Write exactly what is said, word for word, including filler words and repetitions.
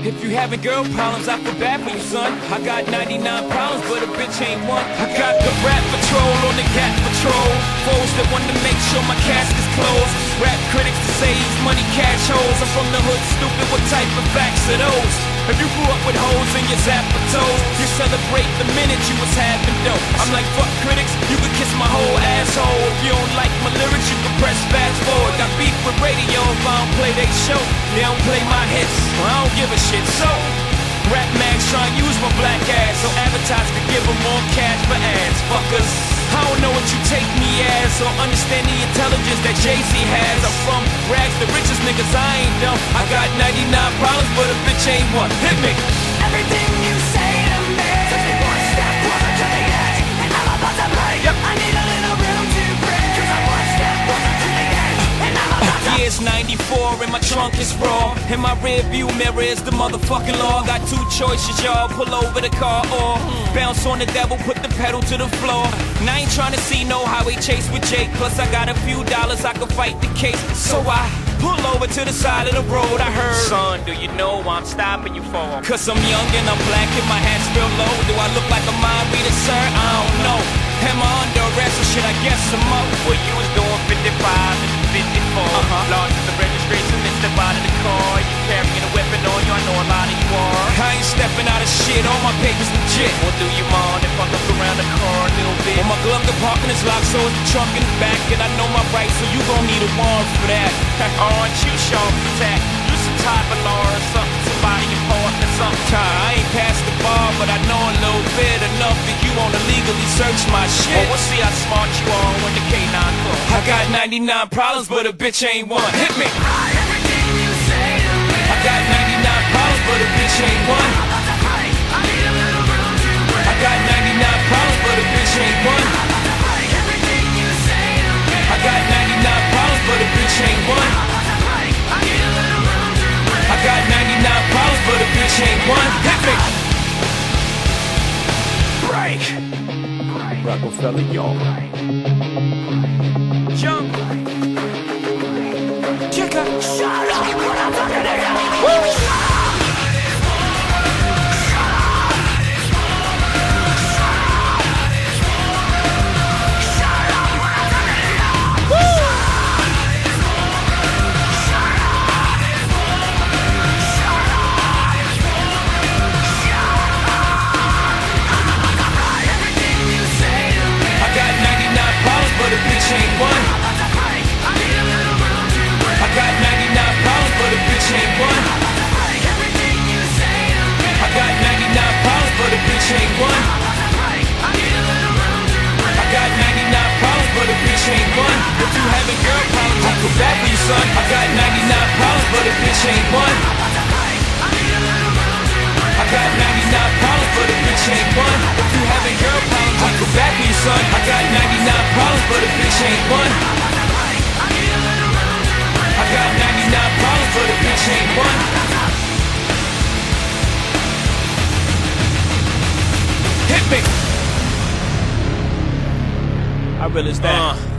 If you having girl problems, I feel bad for you, son. I got ninety-nine problems, but a bitch ain't one. I got the rap patrol on the cat patrol. Foes that want to make sure my casket's closed. Rap critics to say he's money cash holes. I'm from the hood, stupid, what type of facts are those? If you grew up with hoes in your zapper toes, you celebrate the minute you was having dope. I'm like, fuck critics, you can kiss my whole asshole. If you don't like my lyrics, you can press fast forward. Got beef with radio if I don't play they show. They don't play my hits, well, I don't give a shit. So, rap mags try and use my black ass so advertisers can give them more cash for ads. Fuckers, I don't know what you take me as or understand the intelligence that Jay-Z has. I'm from rags, the richest niggas, I ain't dumb. I got ninety-nine problems, but a bitch ain't one. Hit me. Everything you say to me takes me one step closer to the edge, and I'm about to break. Yep. I need a little room to breathe, 'cause I'm one step closer to the edge, and I'm about to Years ninety-four and my trunk is raw. In my rear view mirror is the motherfucking law. Got two choices, y'all. Pull over the car or bounce on the devil, put the pedal to the floor. And I ain't trying to see no highway chase with Jake. Plus I got a few dollars, I can fight the case. So I pull over to the side of the road. I heard, son, do you know why I'm stopping you for? Cause I'm young and I'm black and my hat's real low. Do I look like a mind reader, sir? I don't know. Am I under arrest or shit? I guess I'm up. Well, you was doing fifty-five and fifty-four. Uh-huh. Lost the registration and step out of the car. You carrying a weapon on you, I know a lot of you are. I ain't stepping out of shit, all my papers legit. Well, do you mind if I look around the car a little bit? Well, my glove compartment is locked, so it's the trunk in the back. And I know my rights, so you gon' need a warrant for that. Aren't you sharp for that? You some type of law or something, somebody important or something. I ain't past the bar, but I know a little bit enough that you wanna legally search my shit. Well, we'll see how smart you are when the K nine comes. I got ninety-nine problems, but a bitch ain't one. Hit me. everything you say to me. I got ninety-nine problems, but a bitch ain't one. I'm about to break. I need a little room to breathe. I got ninety-nine problems, but a bitch ain't one. I'm about to break. Everything you say to me. I got ninety-nine problems, but a bitch ain't one. I'm about to break. I need a little room to breathe. I got ninety-nine problems, but a bitch ain't one. Hit me. Break. Rockefeller, y'all. Jump. Check out. Shut up when I'm talking to you. Ain't one. I need a little room to breathe. I got ninety-nine problems, but a bitch ain't one. Everything you say to me. I got ninety-nine problems, but a bitch ain't one. I need a little room to breathe. I got ninety-nine problems, but a bitch ain't one. If you having girl problems, I feel bad for you, son. I got ninety-nine problems, but a bitch ain't one. I need a little room to breathe. I got ninety-nine problems, but a bitch ain't one. If you having girl problems, I feel bad for you, son. I got ninety-nine problems, but a bitch ain't one. I need a little room to breathe. I got ninety-nine problems, but a bitch ain't one. Hit me. I realize that. Uh.